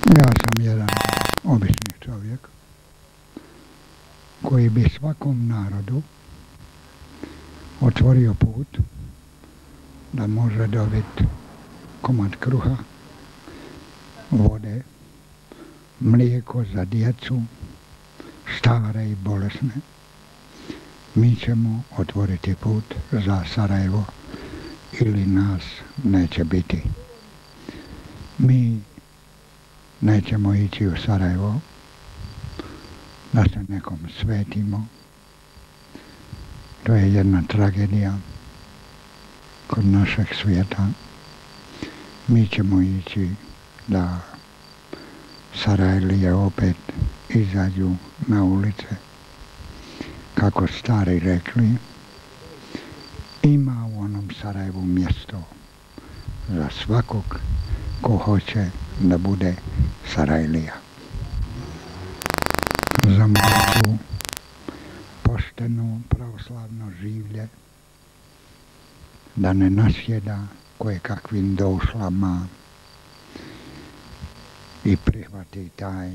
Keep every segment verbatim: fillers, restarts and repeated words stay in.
Ja sam jedan obični čovjek koji bi svakom narodu otvorio put da može dobiti komad kruha, vode, mlijeko za djecu, stare i bolesne. Mi ćemo otvoriti put za Sarajevo ili nas neće biti. Mi nećemo ići u Sarajevo da se nekom svetimo. To je jedna tragedija kod našeg svijeta. Mi ćemo ići da Sarajlije opet izađu na ulice. Kako stari rekli, ima u onom Sarajevu mjesto za svakog ko hoće da bude Sarajlija. Za moju pošteno pravoslavno življe, da ne nasjeda koje kakvim došlama i prihvati taj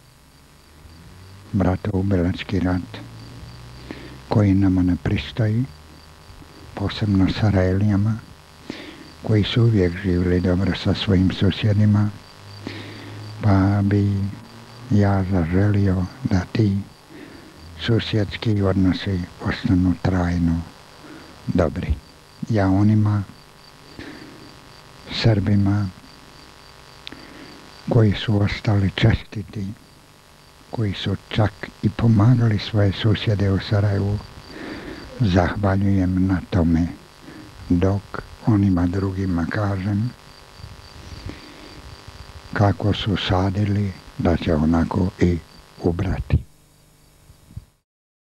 bratoubilački rat koji nama ne pristoji, posebno Sarajlijama koji su uvijek živjeli dobro sa svojim susjedima, pa bi ja zaželio da ti susjedski odnosi ostanu trajno dobri. Ja onima Srbima koji su ostali čestiti, koji su čak i pomagali svoje susjede u Sarajevu, zahvaljujem na tome, dok onima drugima kažem kako su sadili da će onako i ubrati.